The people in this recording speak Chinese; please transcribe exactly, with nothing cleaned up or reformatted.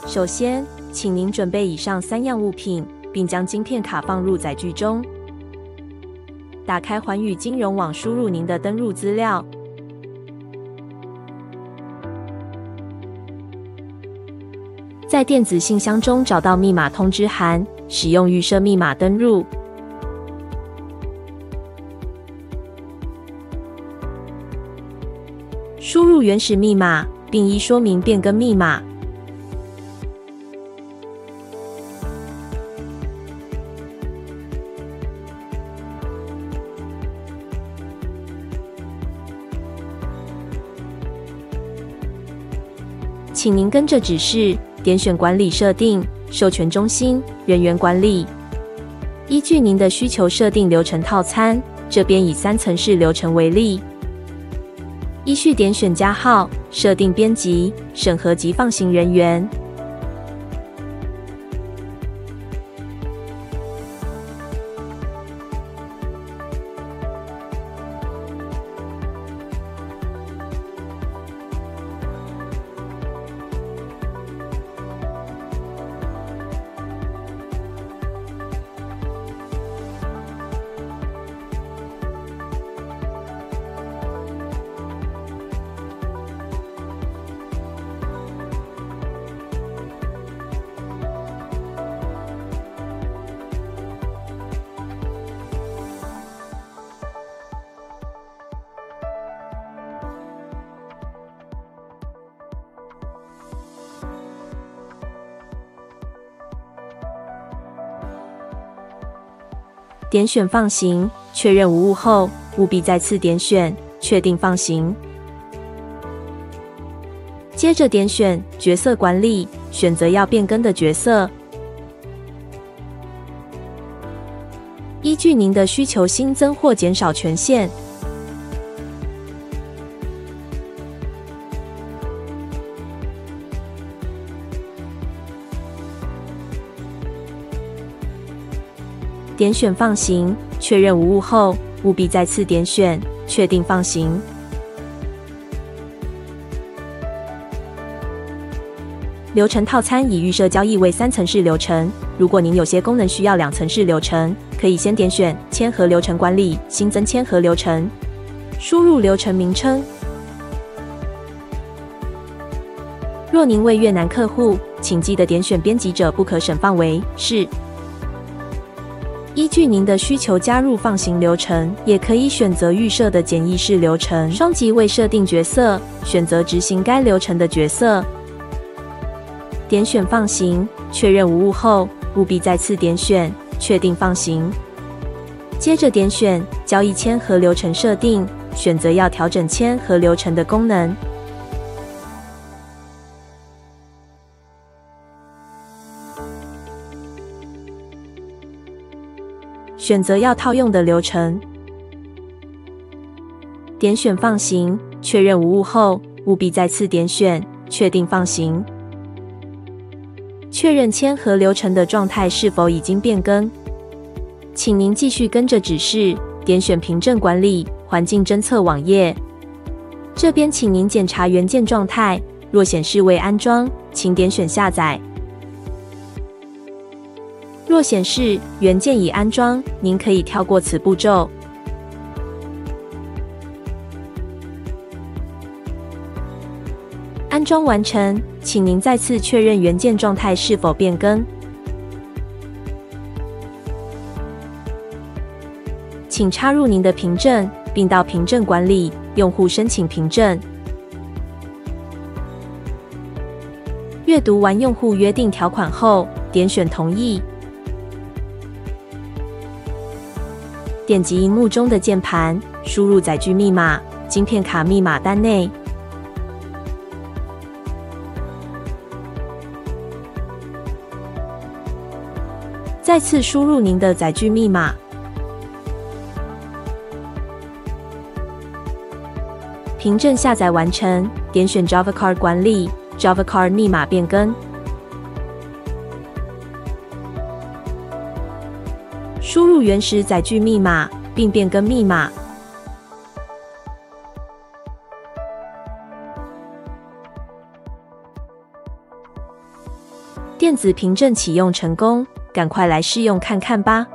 首先，请您准备以上三样物品，并将晶片卡放入载具中。打开寰宇金融网，输入您的登入资料。在电子信箱中找到密码通知函，使用预设密码登入。输入原始密码，并依说明变更密码。请您跟着指示，点选管理设定、授权中心、人员管理，依据您的需求设定流程套餐。这边以三层式流程为例，依序点选加号、设定编辑、审核及放行人员。点选放行，确认无误后，务必再次点选确定放行。接着点选角色管理，选择要变更的角色，依据您的需求新增或减少权限。点选放行，确认无误后，务必再次点选确定放行。流程套餐已预设交易为三层式流程，如果您有些功能需要两层式流程，可以先点选签合流程管理，新增签合流程，输入流程名称。若您为越南客户，请记得点选编辑者不可审放为是。依据您的需求加入放行流程，也可以选择预设的简易式流程。双击未设定角色，选择执行该流程的角色。点选放行，确认无误后，务必再次点选确定放行。接着点选交易签合流程设定，选择要调整签合流程的功能。选择要套用的流程，点选放行，确认无误后，务必再次点选确定放行。确认签合流程的状态是否已经变更，请您继续跟着指示，点选凭证管理、环境侦测网页。这边请您检查元件状态，若显示未安装，请点选下载。若显示元件已安装，您可以跳过此步骤。安装完成，请您再次确认元件状态是否变更。请插入您的凭证，并到凭证管理、用户申请凭证。阅读完用户约定条款后，点选同意。点击萤幕中的键盘，输入载具密码，晶片卡密码单内。再次输入您的载具密码。凭证下载完成，点选 Java Card 管理 ，Java Card 密码变更。输入原始载具密码，并变更密码。 电子凭证启用成功，赶快来试用看看吧！